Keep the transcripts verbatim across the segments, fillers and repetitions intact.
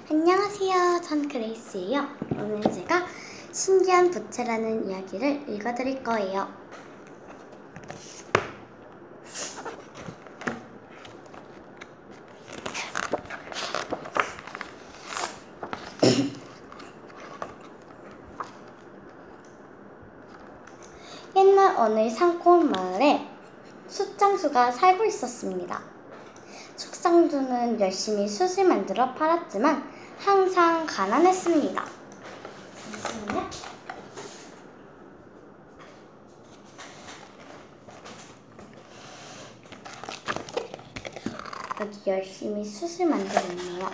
안녕하세요. 전 그레이스예요. 오늘 제가 신기한 부채라는 이야기를 읽어드릴 거예요. 옛날 어느 산골 마을에 숫장수가 살고 있었습니다. 숫장수는 열심히 숯을 만들어 팔았지만 항상 가난했습니다. 잠시만요. 여기 열심히 숯을 만들고 있네요.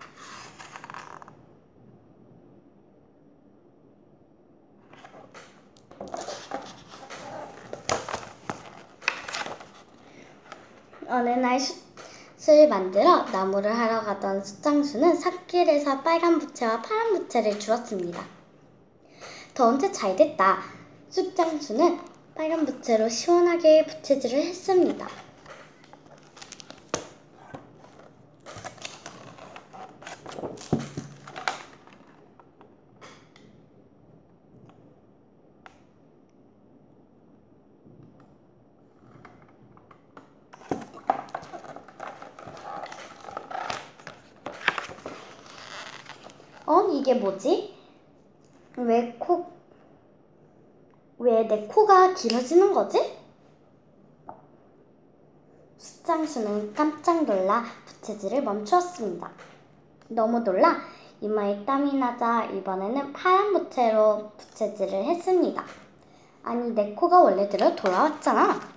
어느 날 숯을 만들어 나무를 하러 가던 숫장수는 삿길에서 빨간 부채와 파란 부채를 주웠습니다. 더운데 잘 됐다. 숫장수는 빨간 부채로 시원하게 부채질을 했습니다. 어? 이게 뭐지? 왜 코, 왜 내 코가 길어지는 거지? 숫장수는 깜짝 놀라 부채질을 멈추었습니다. 너무 놀라 이마에 땀이 나자 이번에는 파란 부채로 부채질을 했습니다. 아니, 내 코가 원래대로 돌아왔잖아.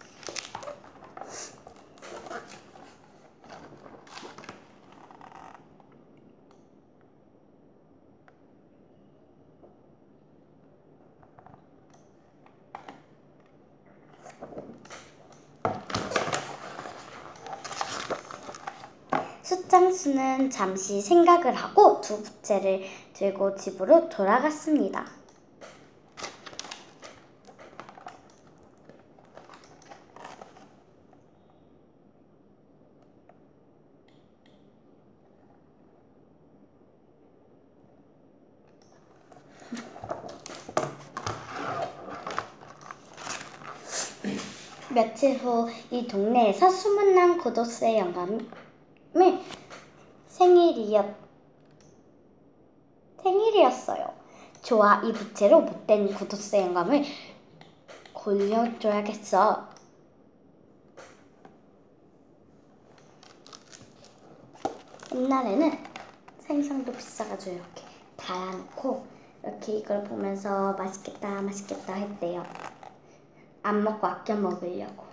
숫장수는 잠시 생각을 하고 두 부채를 들고 집으로 돌아갔습니다. 며칠 후 이 동네에서 소문난 구두쇠 영감의 생일이었, 생일이었어요. 좋아, 이 부채로 못된 구두쇠 영감을 골려줘야겠어. 옛날에는 생선도 비싸가지고 이렇게 달아놓고 이렇게 이걸 보면서 맛있겠다 맛있겠다 했대요. 안 먹고 아껴 먹으려고.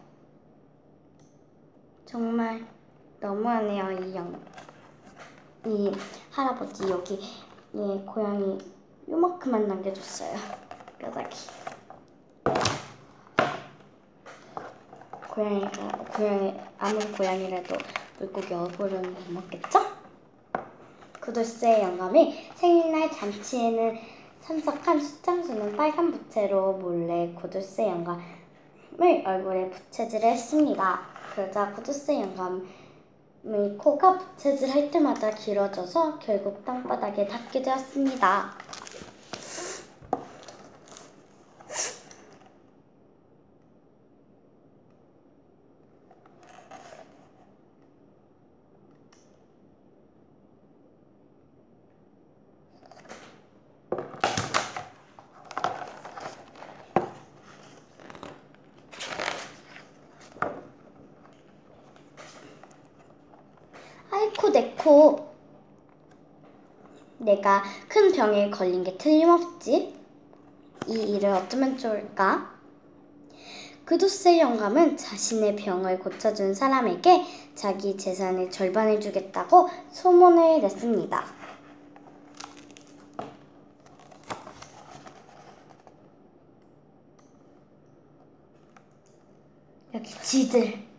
정말 너무하네요. 이 영, 이 할아버지 여기 이 고양이 요만큼만 남겨줬어요. 뼈다귀. 고양이가 고양이 아무 고양이라도 물고기 얻으려는 못 먹겠죠? 구두쇠 영감이 생일날 잔치에는 참석한 숫장수는 빨간 부채로 몰래 구두쇠 영감을 얼굴에 부채질을 했습니다. 그러자 구두쇠 영감의 코가 부채질할 때마다 길어져서 결국 땅바닥에 닿게 되었습니다. 아이코 내 코. 내가 큰 병에 걸린 게 틀림없지. 이 일을 어쩌면 좋을까? 구두쇠 영감은 자신의 병을 고쳐준 사람에게 자기 재산의 절반을 주겠다고 소문을 냈습니다. 여기 쥐들.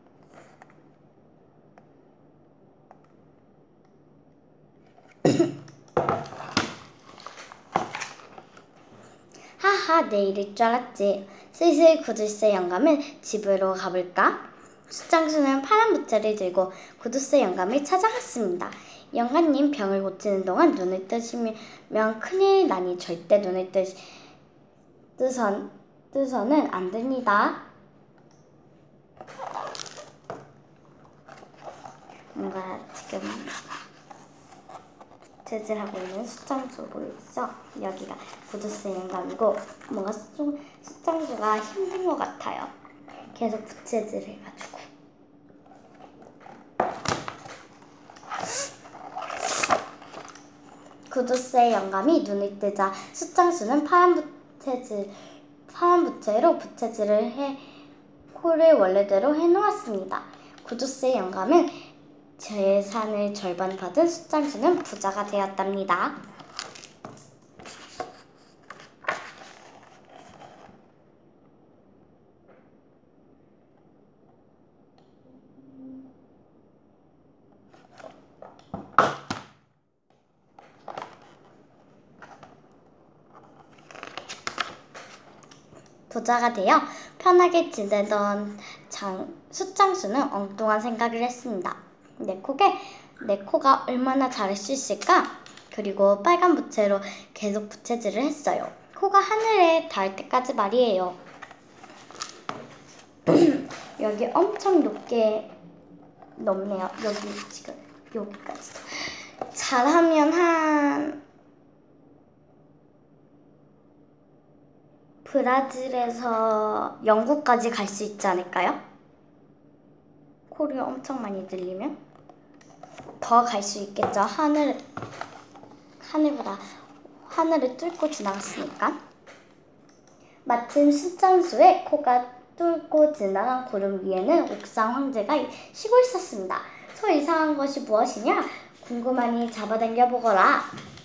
하하, 내일일 줄 알았지. 슬슬 구두쇠 영감은 집으로 가볼까? 숫장수는 파란 부채를 들고 구두쇠 영감을 찾아갔습니다. 영감님 병을 고치는 동안 눈을 뜨시면 큰일 나니 절대 눈을 뜨, 뜨선, 뜨서는 안 됩니다. 뭔가 지금 부채질하고 있는 숫장수 보이죠? 여기가 구두쇠 영감이고 뭔가 수, 숫장수가 힘든 것 같아요. 계속 부채질 해가지고. 구두쇠 영감이 눈을 뜨자 숫장수는 파란 부채질, 파란 부채로 부채질을 해 코를 원래대로 해놓았습니다. 구두쇠 영감은 재산을 절반 받은 숫장수는 부자가 되었답니다. 부자가 되어 편하게 지내던 장, 숫장수는 엉뚱한 생각을 했습니다. 내 코게, 내 코가 얼마나 잘할 수 있을까? 그리고 빨간 부채로 계속 부채질을 했어요. 코가 하늘에 닿을 때까지 말이에요. 여기 엄청 높게 높네요. 여기 지금 여기까지. 잘하면 한 브라질에서 영국까지 갈 수 있지 않을까요? 코를 엄청 많이 들리면 더 갈 수 있겠죠. 하늘, 하늘보다 하늘을 뚫고 지나갔으니까. 마침 숫장수의 코가 뚫고 지나간 구름 위에는 옥상 황제가 쉬고 있었습니다. 저 이상한 것이 무엇이냐? 궁금하니 잡아당겨 보거라.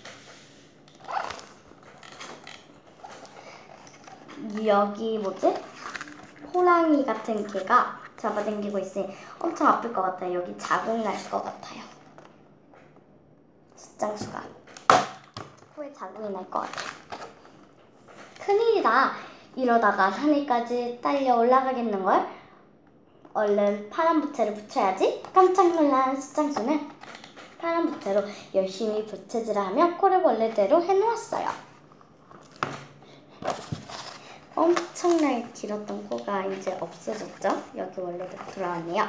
여기 뭐지? 호랑이 같은 개가 잡아당기고 있으니 엄청 아플 것 같아요. 여기 자국이 날 것 같아요. 숫장수가 코에 자국이 날 것 같아요. 큰일이다. 이러다가 하늘까지 딸려 올라가겠는걸? 얼른 파란 부채를 붙여야지. 깜짝 놀란 숫장수는 파란 부채로 열심히 부채질을 하며 코를 원래대로 해놓았어요. 엄청나게 길었던 코가 이제 없어졌죠? 여기 원래대로 돌아왔네요.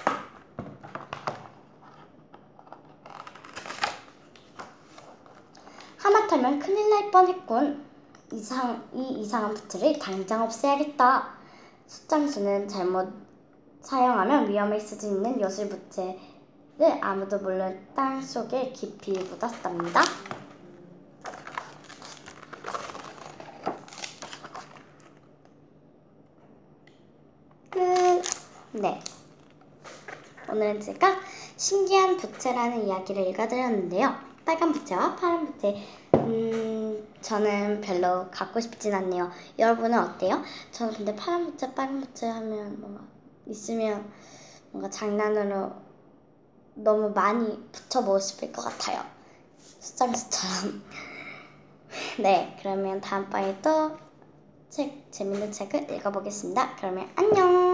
하마터면 큰일 날 뻔했군. 이상, 이 이상한 부채를 당장 없애야겠다. 숫장수는 잘못 사용하면 위험할 수도 있는 요술 부채를 아무도 모르는 땅 속에 깊이 묻었답니다. 끝. 네. 오늘은 제가 신기한 부채라는 이야기를 읽어드렸는데요. 빨간 부채와 파란 부채, 음, 저는 별로 갖고 싶진 않네요. 여러분은 어때요? 저는 근데 파란 부채, 빨간 부채 하면 뭔가 있으면 뭔가 장난으로 너무 많이 붙여보고 싶을 것 같아요. 숫장수처럼. 네, 그러면 다음번에 또 책, 재밌는 책을 읽어보겠습니다. 그러면 안녕!